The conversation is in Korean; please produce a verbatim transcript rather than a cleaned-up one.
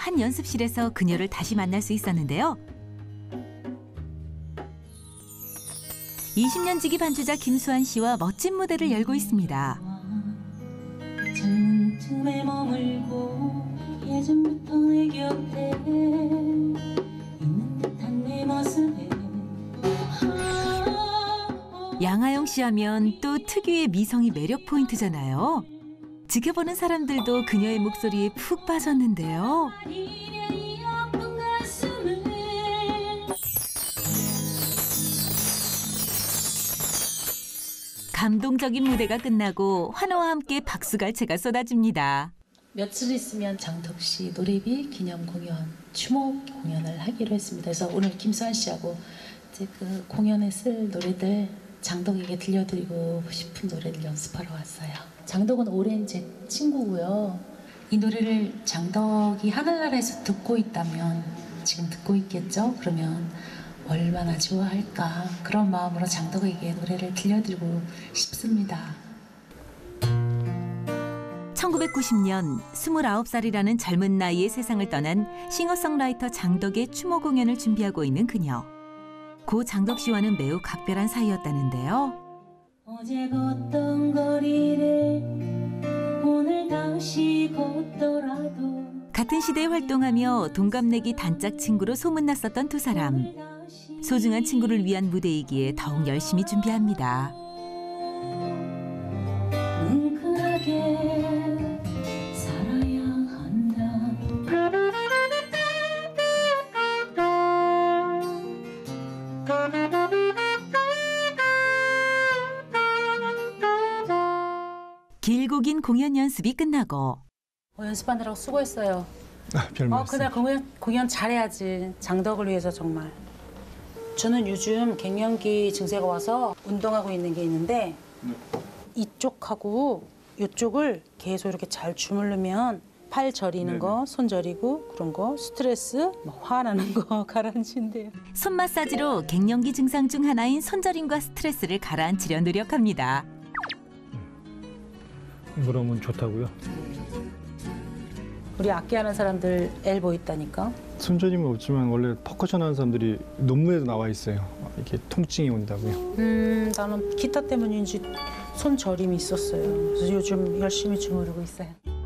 한 연습실에서 그녀를 다시 만날 수 있었는데요. 이십 년 지기 반주자 김수환 씨와 멋진 무대를 열고 있습니다. 틈에 머물고 예전부터 내 곁에 있는 듯한 내 모습에 양아영 씨 하면 또 특유의 미성이 매력 포인트잖아요. 지켜보는 사람들도 그녀의 목소리에 푹 빠졌는데요. 감동적인 무대가 끝나고 환호와 함께 박수갈채가 쏟아집니다. 며칠 있으면 장덕 씨 노래비 기념 공연, 추모 공연을 하기로 했습니다. 그래서 오늘 김수환 씨하고 이제 그 공연에 쓸 노래들 장덕에게 들려드리고 싶은 노래를 연습하러 왔어요. 장덕은 오랜 제 친구고요. 이 노래를 장덕이 하늘나라에서 듣고 있다면 지금 듣고 있겠죠? 그러면 얼마나 좋아할까 그런 마음으로 장덕에게 노래를 들려드리고 싶습니다. 천구백구십 년 스물아홉 살이라는 젊은 나이에 세상을 떠난 싱어송라이터 장덕의 추모 공연을 준비하고 있는 그녀. 고 장덕 씨와는 매우 각별한 사이였다는데요. 어제 걷던 거리를 오늘 다시 걷더라도 같은 시대에 활동하며 동갑내기 단짝 친구로 소문났었던 두 사람. 소중한 친구를 위한 무대이기에 더욱 열심히 준비합니다. 뭉클하게 살아야 한다. 길고 긴 공연 연습이 끝나고 어, 연습하느라고 수고했어요. 아, 별 어, 말씀. 그날 공연, 공연 잘해야지. 장덕을 위해서 정말. 저는 요즘 갱년기 증세가 와서 운동하고 있는 게 있는데 네. 이쪽하고 이쪽을 계속 이렇게 잘 주무르면 팔 저리는 네네. 거, 손 저리고 그런 거, 스트레스, 뭐 화나는 거 가라앉힌대요. 손 마사지로 갱년기 증상 중 하나인 손저림과 스트레스를 가라앉히려 노력합니다. 그러면 좋다고요? 우리 악기하는 사람들 엘보 있다니까. 손저림은 없지만 원래 퍼커션 하는 사람들이 논문에도 나와 있어요. 이렇게 통증이 온다고요. 음, 나는 기타 때문인지 손 저림이 있었어요. 그래서 요즘 열심히 주무르고 있어요.